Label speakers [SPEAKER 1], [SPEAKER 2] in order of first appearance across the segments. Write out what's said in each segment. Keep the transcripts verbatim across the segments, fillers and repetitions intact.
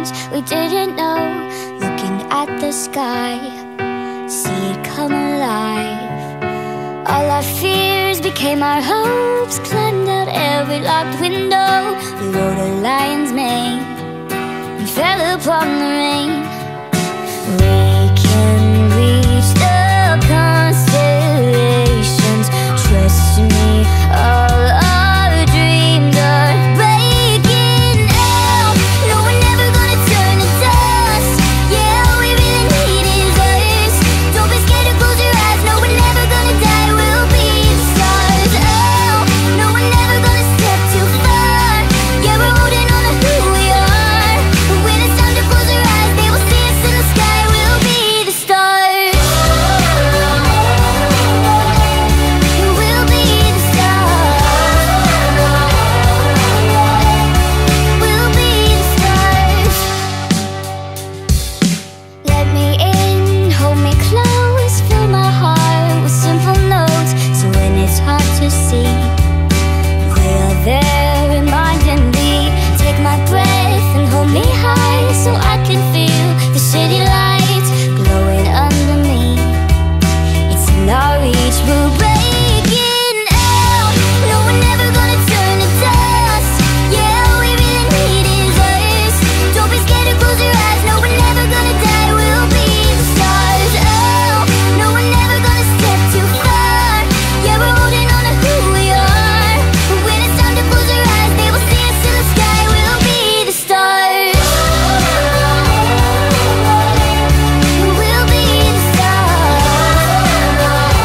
[SPEAKER 1] things we didn't know. Looking at the sky, see it come alive. All our fears became our hopes. Climbed out every locked window. We rode a lion's mane and fell upon the rain. We can reach the constellations. Trust me, all our dreams are breaking out. No, we're never gonna turn to dust. Yeah, all we really need is us. Don't be scared to close your eyes. No, we're never gonna die. We'll be the stars. Oh, no, we're never gonna step too far. Yeah, we're holding on to who we are. But when it's time to close our eyes, they will see us in the sky. We'll be the stars. We'll be the stars. We'll be the stars. Let me in, hold me close, fill my heart with simple notes. So when it's hard to see, we are there reminding me. Take my breath and hold me high, so I can feel the city lights glowing under me. It's in our reach, we're breaking out. No, we're never gonna turn to dust. Yeah, all we really need is us. Don't be scared to close your eyes. No, we're never gonna die. We'll be the stars. Oh, no, we're never gonna step too far. Yeah, we're holding on to who we are. But when it's time to close our eyes, they will see us in the sky. We'll be the stars. We'll be the stars.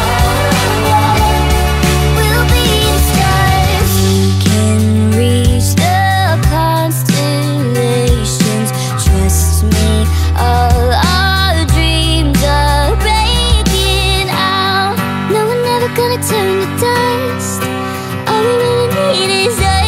[SPEAKER 1] We'll be the stars. We can reach the constellations. Trust me, all our dreams are breaking out. No, we're never gonna turn to dust. All we really need is us.